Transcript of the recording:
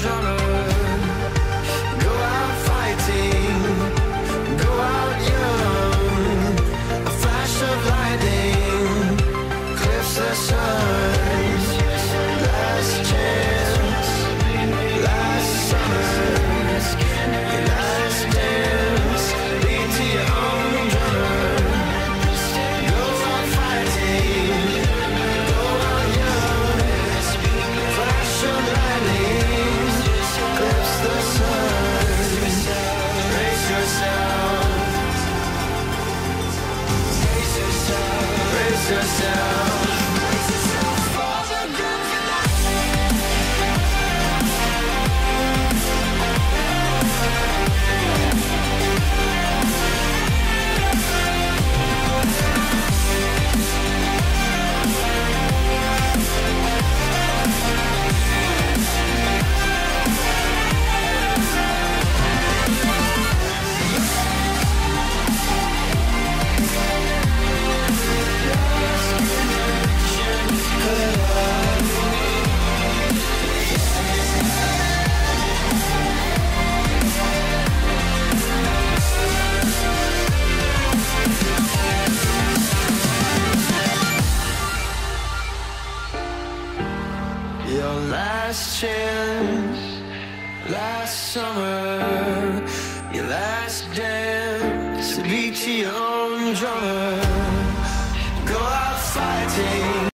drummer. Go out fighting, go out young. A flash of lightning clips the sun. Last chance, last summer, your last dance. Lead to your own drummer. Go out fighting, go out young. Flash of lightning clips the sun. Brace yourself, brace yourself, brace yourself. Your last chance, last summer, your last dance, beat to your own drummer. Go out fighting.